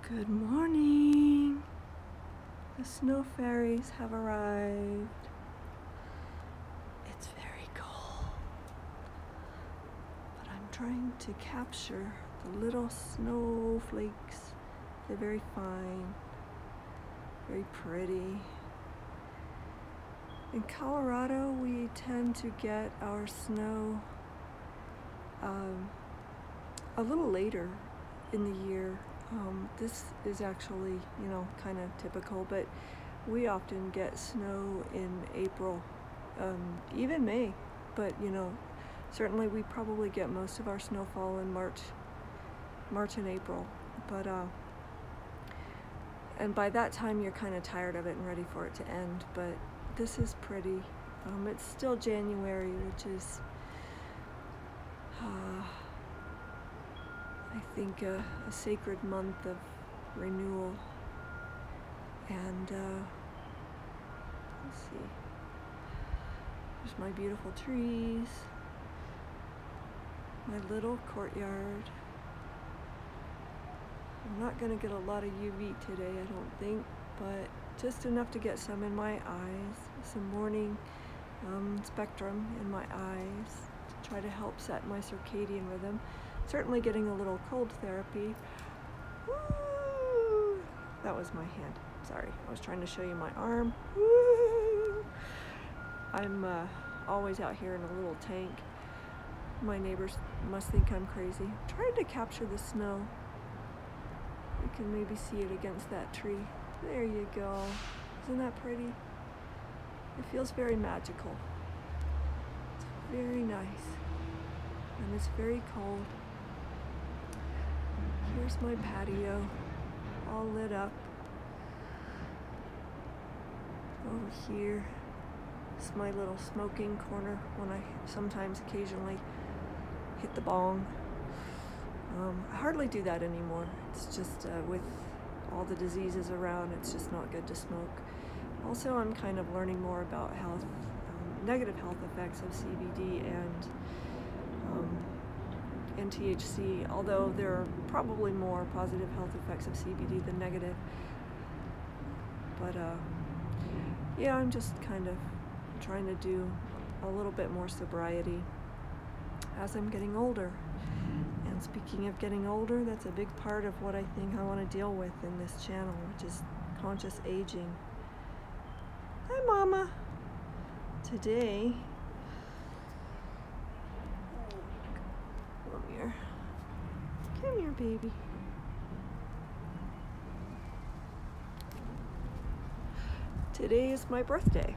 Good morning. The snow fairies have arrived. It's very cold, but I'm trying to capture the little snowflakes. They're very fine, very pretty. In Colorado, we tend to get our snow a little later in the year. This is actually, kind of typical, but we often get snow in April, even May, but certainly we probably get most of our snowfall in March and April, but and by that time you're kind of tired of it and ready for it to end, but this is pretty. It's still January, which is I think a sacred month of renewal. And let's see, there's my beautiful trees, my little courtyard. I'm not going to get a lot of UV today, I don't think, but just enough to get some in my eyes, some morning spectrum in my eyes to try to help set my circadian rhythm. Certainly getting a little cold therapy. Woo! That was my hand. Sorry, I was trying to show you my arm. Woo! I'm always out here in a little tank. My neighbors must think I'm crazy. I'm trying to capture the snow. You can maybe see it against that tree. There you go. Isn't that pretty? It feels very magical. It's very nice. And it's very cold. Here's my patio, all lit up. Over here is my little smoking corner when I sometimes occasionally hit the bong. I hardly do that anymore. It's just with all the diseases around, it's just not good to smoke. Also, I'm kind of learning more about health, negative health effects of CBD and THC, although there are probably more positive health effects of CBD than negative. But yeah, I'm just kind of trying to do a little bit more sobriety as I'm getting older. And speaking of getting older, that's a big part of what I think I want to deal with in this channel, which is conscious aging. Hi, Mama. Today, come here, baby. Today is my birthday.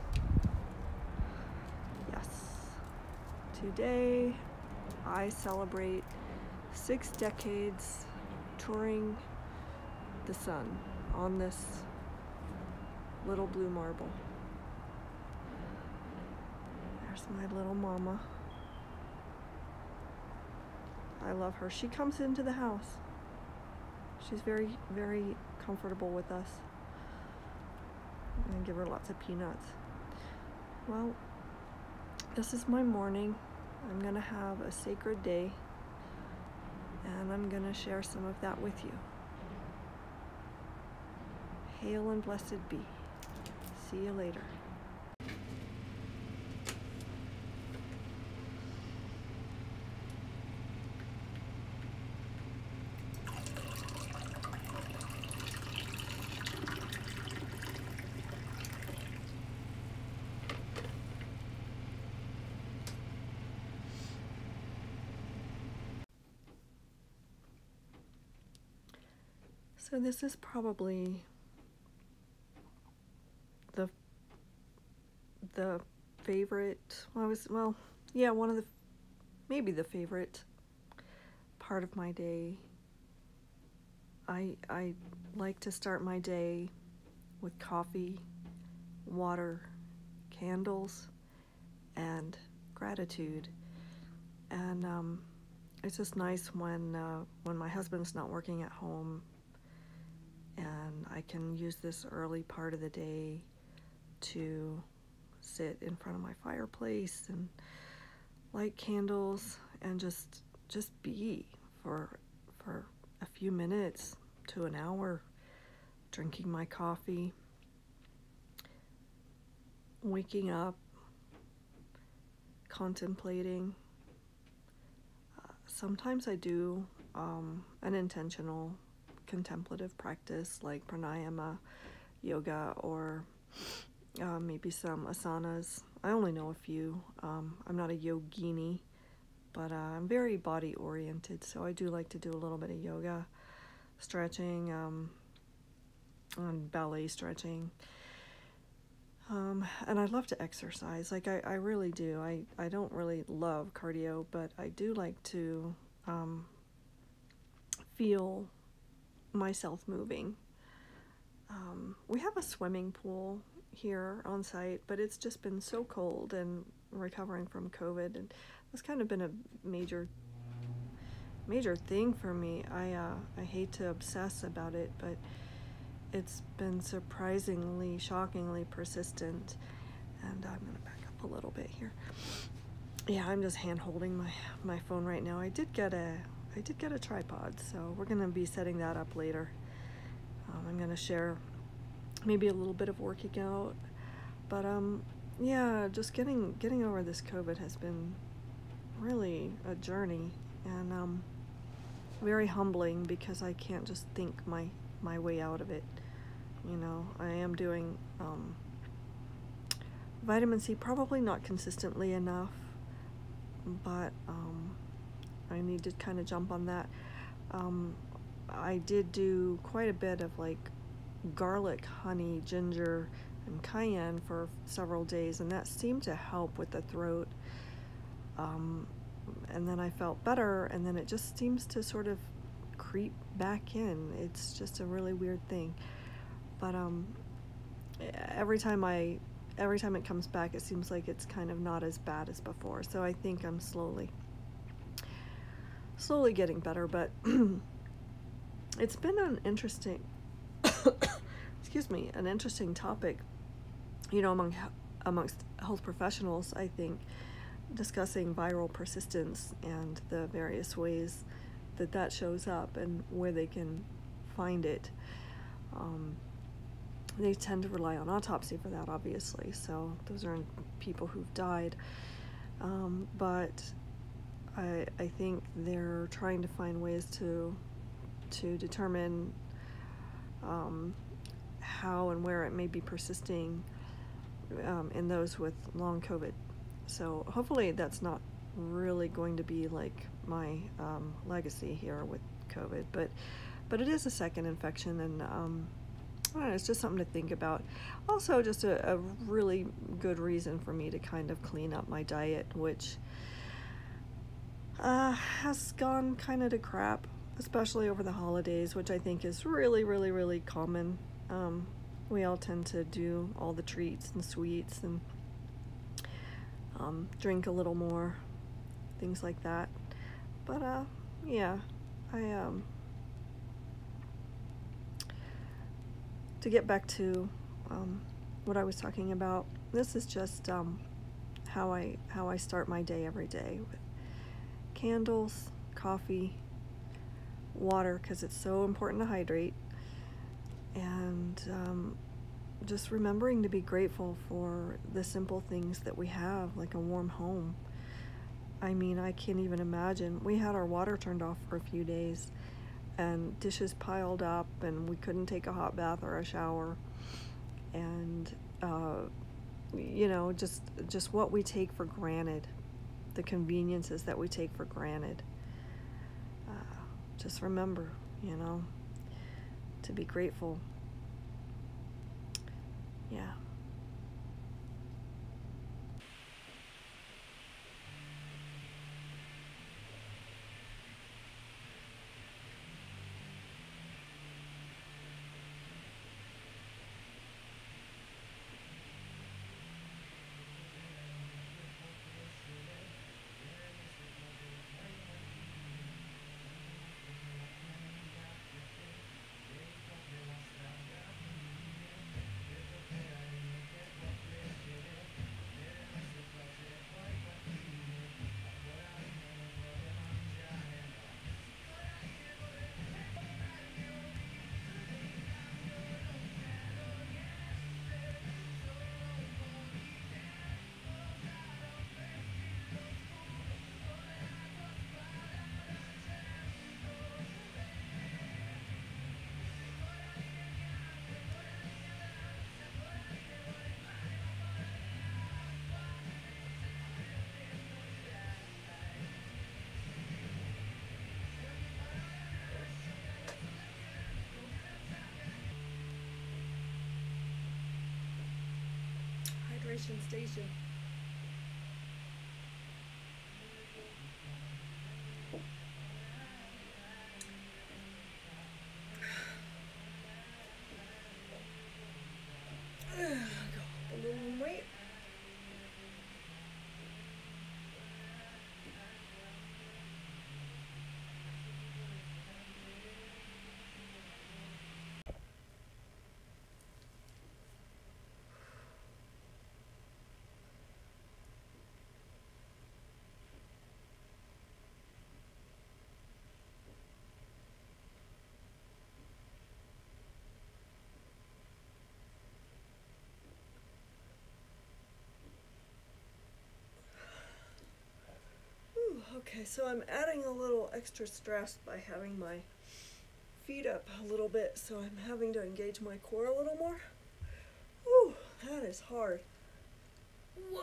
Yes. Today, I celebrate 6 decades touring the sun on this little blue marble. There's my little mama. I love her. She comes into the house. She's very, very comfortable with us. And give her lots of peanuts. Well, this is my morning. I'm gonna have a sacred day, and I'm gonna share some of that with you. Hail and blessed be. See you later. So this is probably the favorite, one of the, maybe the favorite part of my day. I like to start my day with coffee, water, candles, and gratitude. And it's just nice when my husband's not working at home, and I can use this early part of the day to sit in front of my fireplace and light candles and just be for a few minutes to an hour, drinking my coffee, waking up, contemplating. Sometimes I do an intentional contemplative practice like pranayama, yoga, or maybe some asanas. I only know a few. I'm not a yogini, but I'm very body oriented, so I do like to do a little bit of yoga, stretching, and ballet stretching. And I love to exercise. Like I really do. I don't really love cardio, but I do like to feel myself moving. We have a swimming pool here on site, but it's just been so cold and recovering from COVID, and it's kind of been a major thing for me. I hate to obsess about it, but it's been surprisingly, shockingly persistent. And I'm gonna back up a little bit here. Yeah, I'm just hand holding my phone right now. I did get a tripod, so we're gonna be setting that up later. I'm gonna share maybe a little bit of working out, but yeah, just getting over this COVID has been really a journey, and very humbling because I can't just think my way out of it. You know, I am doing vitamin C, probably not consistently enough, but I need to kind of jump on that. I did do quite a bit of like garlic, honey, ginger, and cayenne for several days, and that seemed to help with the throat. And then I felt better, and then it just seems to sort of creep back in. It's just a really weird thing. But every time it comes back, it seems like it's kind of not as bad as before. So I think I'm slowly getting better, but it's been an interesting an interesting topic, you know, amongst health professionals, I think, discussing viral persistence and the various ways that shows up and where they can find it. They tend to rely on autopsy for that, obviously, so those are people who've died. But I think they're trying to find ways to determine how and where it may be persisting in those with long COVID. So hopefully that's not really going to be like my legacy here with COVID, but it is a second infection, and I don't know, it's just something to think about. Also, just a really good reason for me to kind of clean up my diet, which has gone kind of to crap, especially over the holidays, which I think is really, really, really common. We all tend to do all the treats and sweets and drink a little more, things like that. But yeah, to get back to what I was talking about, this is just how I start my day every day, with candles, coffee, water, because it's so important to hydrate, and just remembering to be grateful for the simple things that we have, like a warm home. I mean, I can't even imagine. We had our water turned off for a few days, and dishes piled up, and we couldn't take a hot bath or a shower. And you know, just what we take for granted, the conveniences that we take for granted. Just remember, you know, to be grateful. Yeah. vibration station. Go up a little weight. Okay, so I'm adding a little extra stress by having my feet up a little bit, so I'm having to engage my core a little more. Whew, that is hard. Whoa.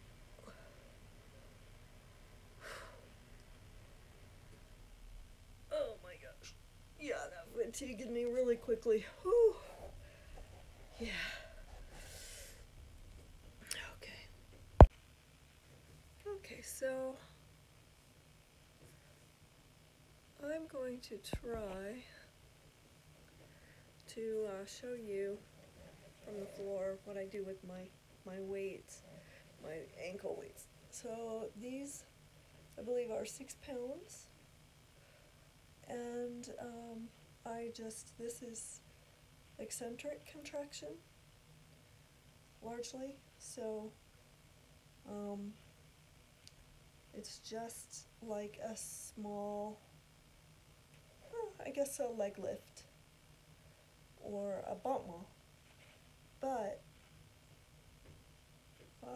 Oh my gosh. Yeah, that fatigued me really quickly. Whew. Yeah. Okay. Okay, so I'm going to try to show you from the floor what I do with my weights, my ankle weights. So these, I believe, are 6 pounds, and this is eccentric contraction, largely, so it's just like a small, I guess a leg lift, or a bump wall, but 5,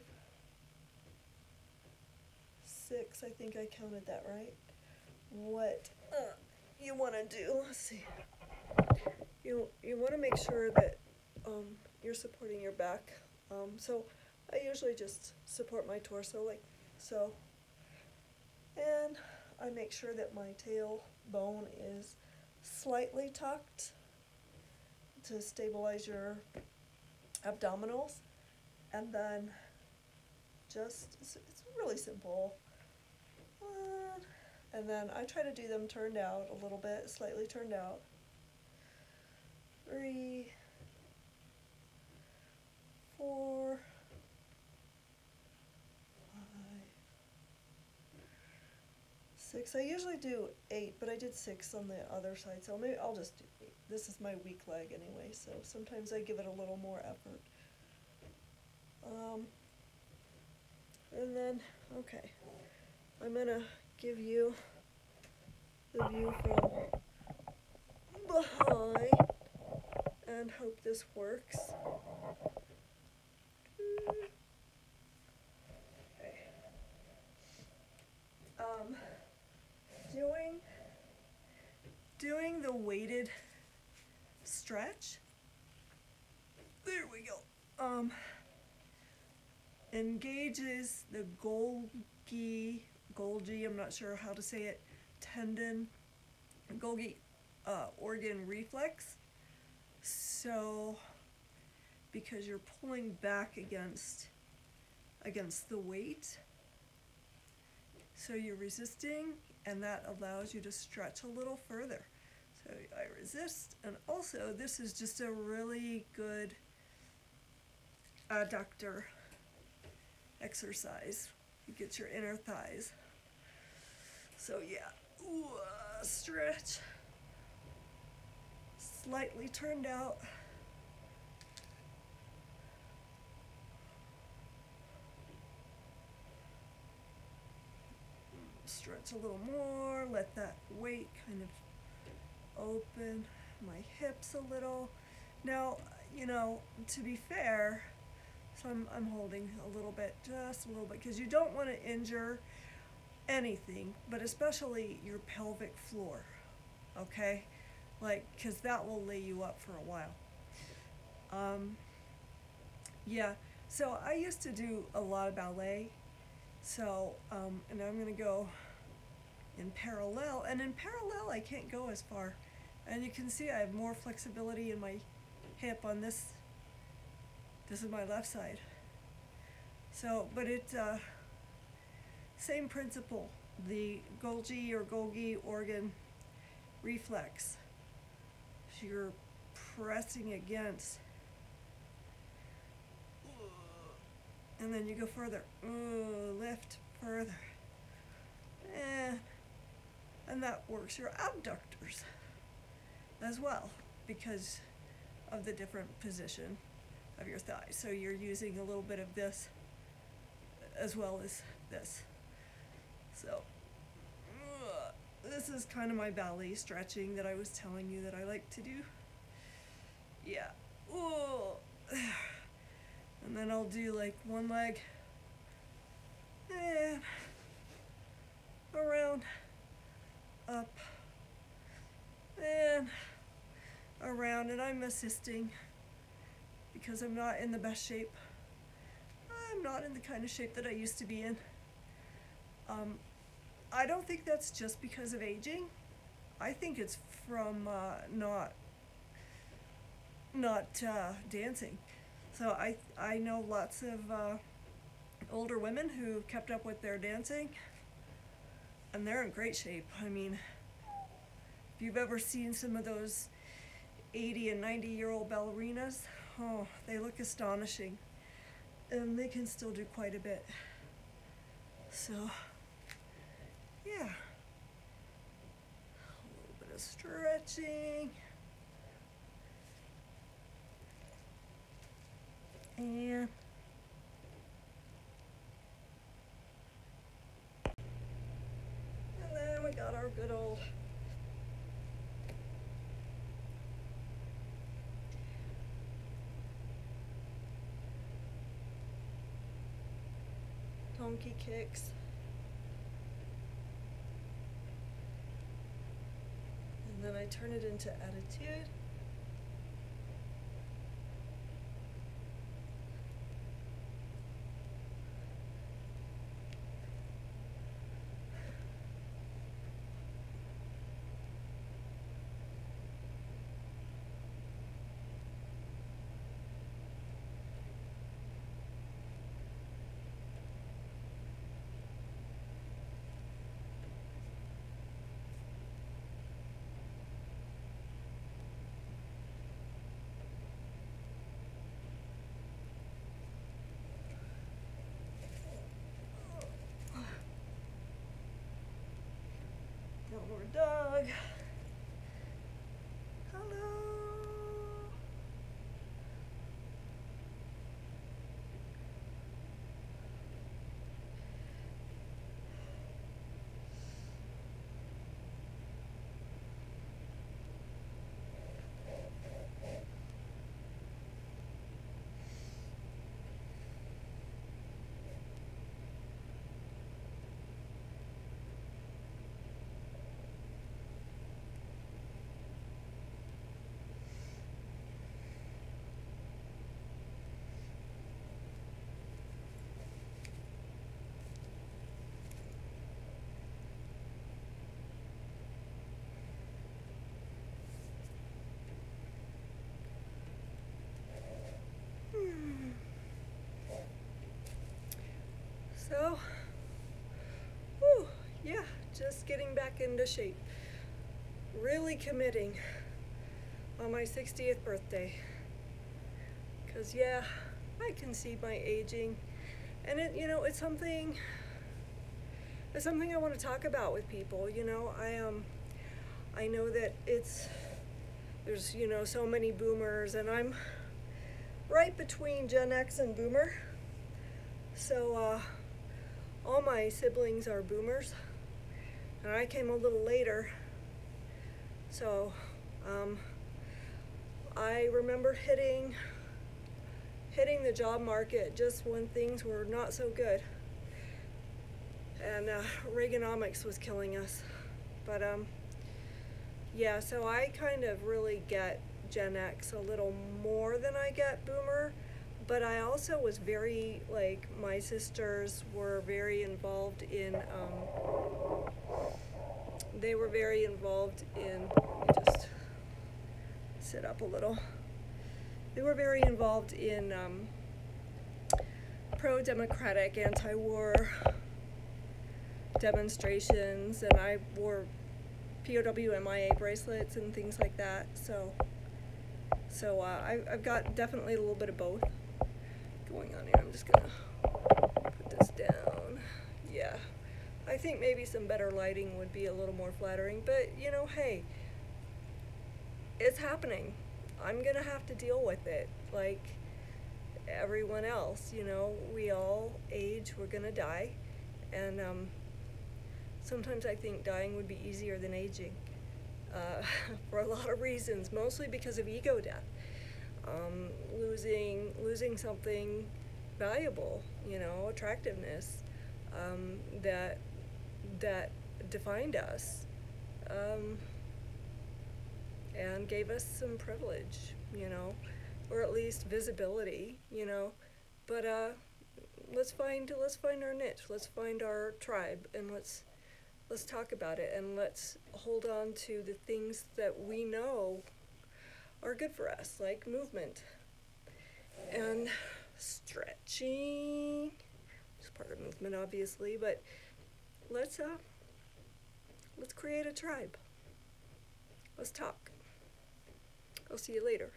6, I think I counted that right. What you want to do, let's see, you want to make sure that you're supporting your back, so I usually just support my torso like so, and I make sure that my tailbone is slightly tucked to stabilize your abdominals, and then it's really simple, and then I try to do them turned out a little bit, slightly turned out. 3, 4, 5, 6. I usually do 8, but I did 6 on the other side, so maybe I'll just do 8. This is my weak leg anyway, so sometimes I give it a little more effort. And then, okay, I'm gonna give you the view from behind and hope this works. Okay. Doing the weighted stretch. There we go. Engages the Golgi, I'm not sure how to say it, tendon, Golgi organ reflex. So, because you're pulling back against the weight, so you're resisting, and that allows you to stretch a little further. So I resist, and also this is just a really good adductor exercise. You get your inner thighs. So yeah, stretch, slightly turned out. Stretch a little more, let that weight kind of open my hips a little. Now, you know, to be fair, so I'm holding a little bit, just a little bit, because you don't want to injure anything, but especially your pelvic floor, okay? Like, because that will lay you up for a while. Yeah, so I used to do a lot of ballet, so, and I'm going to go in parallel, and in parallel I can't go as far, and you can see I have more flexibility in my hip on this. This is my left side. So, but it's same principle, the Golgi or Golgi organ reflex. So you're pressing against, and then you go further, lift further, and that works your abductors as well because of the different position of your thighs. So you're using a little bit of this as well as this. So this is kind of my ballet stretching that I was telling you that I like to do. Yeah. Ooh. And then I'll do like one leg and around, up, and around. And I'm assisting because I'm not in the best shape. I'm not in the kind of shape that I used to be in. I don't think that's just because of aging. I think it's from not dancing. So I know lots of older women who kept up with their dancing, and they're in great shape. I mean, if you've ever seen some of those 80 and 90-year-old ballerinas, oh, they look astonishing, and they can still do quite a bit. So, yeah, a little bit of stretching. And then we got our good old donkey kicks. And then I turn it into attitude. Downward dog. Hello. So, whew, yeah, just getting back into shape. Really committing on my 60th birthday. Because, yeah, I can see my aging. And it, you know, it's something I want to talk about with people. You know, I know that there's, you know, so many boomers, and I'm right between Gen X and boomer. So, all my siblings are boomers, and I came a little later. So, I remember hitting the job market just when things were not so good, and Reaganomics was killing us. But yeah, so I kind of really get Gen X a little more than I get boomer. But I also was very, like, my sisters were very involved in, they were very involved in, let me just sit up a little. They were very involved in pro-democratic, anti-war demonstrations, and I wore POW MIA bracelets and things like that. So I've got definitely a little bit of both going on here. I'm just gonna put this down. Yeah, I think maybe some better lighting would be a little more flattering, but you know, hey, it's happening. I'm gonna have to deal with it like everyone else. You know, we all age, we're gonna die, and sometimes I think dying would be easier than aging, for a lot of reasons, mostly because of ego death. Losing something valuable, you know, attractiveness, that defined us, and gave us some privilege, you know, or at least visibility, you know. But let's find our niche. Let's find our tribe, and let's talk about it, and let's hold on to the things that we know are good for us, like movement and stretching. It's part of movement, obviously, but let's create a tribe. Let's talk. I'll see you later.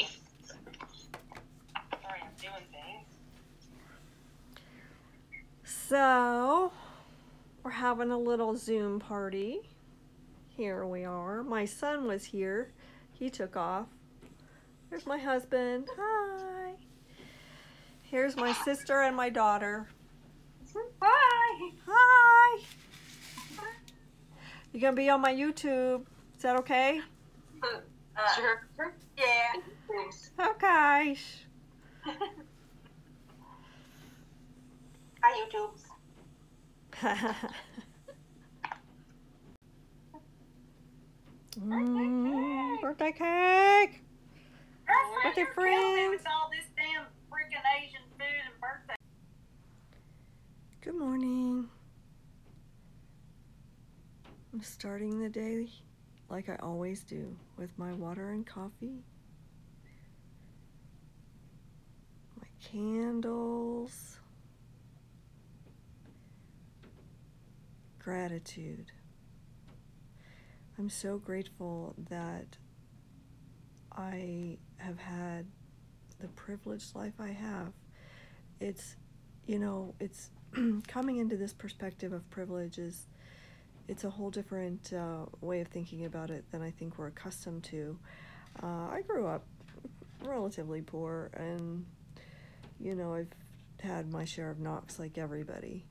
So, we're having a little Zoom party. Here we are. My son was here. He took off. There's my husband. Hi. Here's my sister and my daughter. Hi. Hi. You're going to be on my YouTube. Is that okay? Sure. Yeah. Okay. Hi, YouTube. Birthday cake. Birthday You're killing me friends. with all this damn freaking Asian food and birthday. Good morning. I'm starting the day like I always do, with my water and coffee, my candles, gratitude. I'm so grateful that I have had the privileged life I have. It's, you know, it's coming into this perspective of privilege is, it's a whole different way of thinking about it than I think we're accustomed to. I grew up relatively poor, and, you know, I've had my share of knocks like everybody.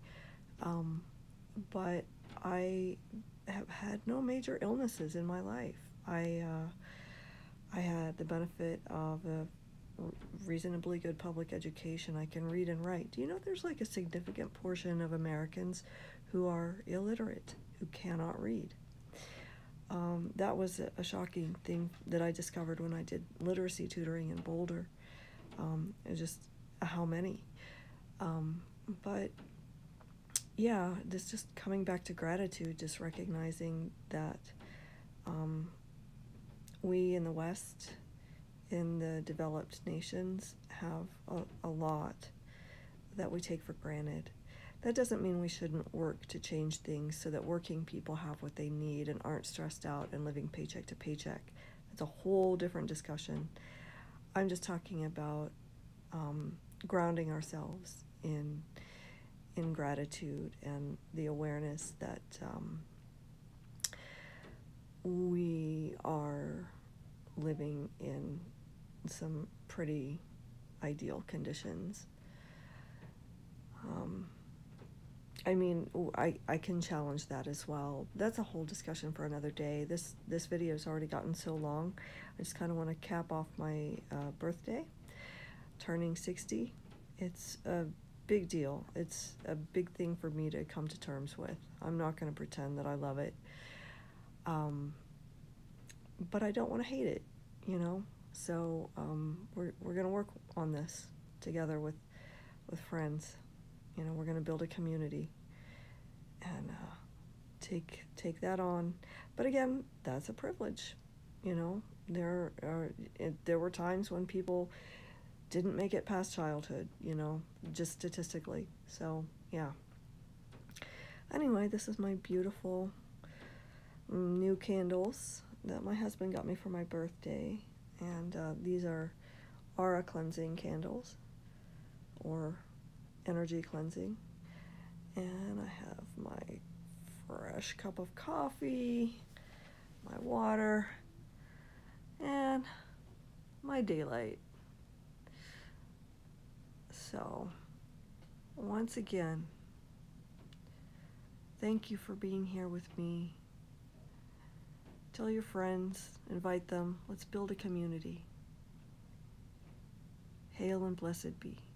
But I have had no major illnesses in my life. I had the benefit of a reasonably good public education. I can read and write. Do you know there's like a significant portion of Americans who are illiterate, who cannot read? That was a shocking thing that I discovered when I did literacy tutoring in Boulder. Just how many. But yeah, this just coming back to gratitude, just recognizing that we in the West, in the developed nations, have a lot that we take for granted. That doesn't mean we shouldn't work to change things so that working people have what they need and aren't stressed out and living paycheck to paycheck. That's a whole different discussion. I'm just talking about grounding ourselves in gratitude and the awareness that we are living in some pretty ideal conditions. I mean, I can challenge that as well. That's a whole discussion for another day. This video has already gotten so long. I just kind of want to cap off my birthday, turning 60. It's a big deal. It's a big thing for me to come to terms with. I'm not going to pretend that I love it. But I don't want to hate it, you know? So we're going to work on this together with friends. You know, we're going to build a community and take that on. But again, that's a privilege. You know, there were times when people didn't make it past childhood, you know, just statistically. So, yeah. Anyway, this is my beautiful new candles that my husband got me for my birthday. And these are aura cleansing candles, or energy cleansing. And I have my fresh cup of coffee, my water, and my daylight. So, once again, thank you for being here with me. Tell your friends, invite them. Let's build a community. Hail and blessed be.